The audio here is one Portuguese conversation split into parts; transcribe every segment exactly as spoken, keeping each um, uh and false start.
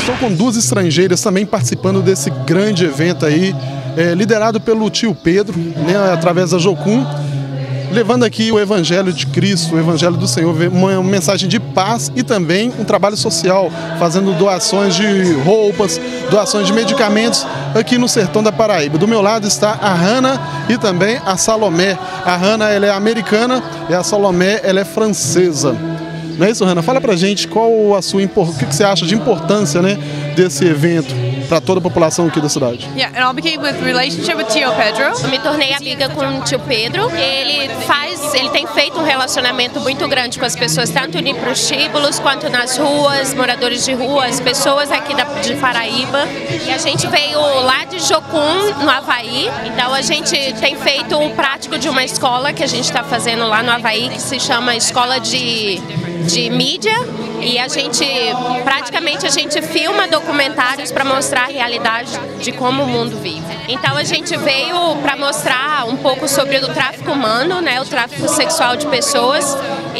Estou com duas estrangeiras também participando desse grande evento aí, é, liderado pelo tio Pedro, né, através da Jocum, levando aqui o Evangelho de Cristo, o Evangelho do Senhor, uma mensagem de paz e também um trabalho social, fazendo doações de roupas, doações de medicamentos aqui no sertão da Paraíba. Do meu lado está a Hannah e também a Salomé. A Hannah, ela é americana e a Salomé, ela é francesa. Não é isso, Hannah? Fala pra gente qual a sua, o que você acha de importância, né, desse evento para toda a população aqui da cidade. Yeah, and I became with relationship with Tio Pedro. Eu me tornei amiga com o tio Pedro. Ele faz, ele tem feito um relacionamento muito grande com as pessoas, tanto em prostíbulos quanto nas ruas, moradores de rua, as pessoas aqui da, de Paraíba. E a gente veio lá de Jocum, no Havaí. Então a gente tem feito um prático de uma escola que a gente está fazendo lá no Havaí, que se chama Escola de, de Mídia. E a gente, praticamente, a gente filma documentários para mostrar a realidade de como o mundo vive. Então a gente veio para mostrar um pouco sobre o tráfico humano, né, o tráfico sexual de pessoas.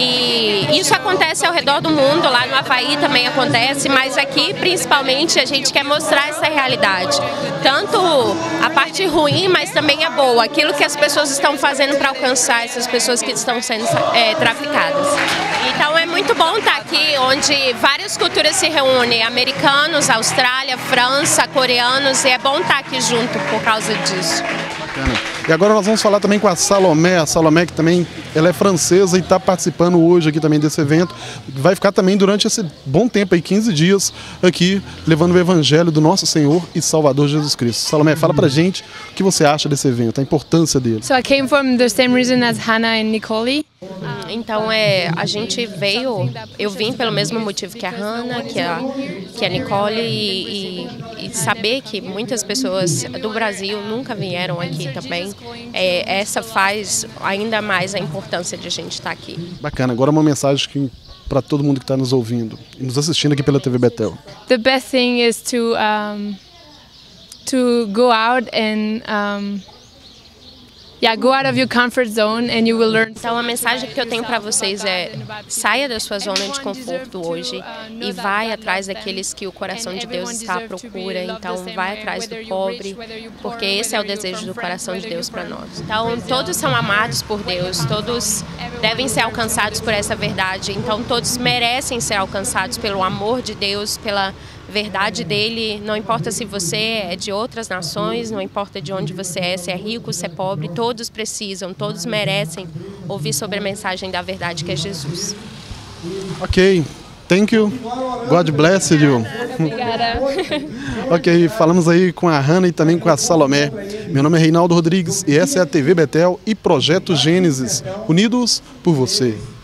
E isso acontece ao redor do mundo, lá no Havaí também acontece, mas aqui, principalmente, a gente quer mostrar essa realidade. Tanto a parte ruim, mas também a boa, aquilo que as pessoas estão fazendo para alcançar essas pessoas que estão sendo é, traficadas. Então é muito bom estar aqui, onde várias culturas se reúnem, americanos, Austrália, França, coreanos, e é bom estar aqui junto por causa disso. Bacana. E agora nós vamos falar também com a Salomé, a Salomé que também ela é francesa e está participando hoje aqui também desse evento. Vai ficar também durante esse bom tempo aí, quinze dias, aqui, levando o Evangelho do nosso Senhor e Salvador Jesus Cristo. Salomé, fala pra gente o que você acha desse evento, a importância dele. So I came from the same reason as Hannah and Nicole. Então é, a gente veio, eu vim pelo mesmo motivo que a Hannah, que a, que a Nicole, e, e, e saber que muitas pessoas do Brasil nunca vieram aqui também, é, essa faz ainda mais a importância de a gente estar aqui. Bacana, agora uma mensagem que para todo mundo que está nos ouvindo e nos assistindo aqui pela T V Betel. The best thing is to um, to go out and um, yeah, go out of your comfort zone and you will learn. Então a mensagem que eu tenho para vocês é: saia da sua zona de conforto hoje e vai atrás daqueles que o coração de Deus está à procura. Então vai atrás do pobre, porque esse é o desejo do coração de Deus para nós. Então todos são amados por Deus, todos devem ser alcançados por essa verdade. Então todos merecem ser alcançados pelo amor de Deus, pela verdade dele. Não importa se você é de outras nações, não importa de onde você é, se é rico, se é pobre, todos precisam, todos merecem ouvir sobre a mensagem da verdade que é Jesus. Ok, thank you, God bless you. Obrigada. Ok, falamos aí com a Hannah e também com a Salomé. Meu nome é Reinaldo Rodrigues e essa é a T V Betel e Projeto Gênesis, unidos por você.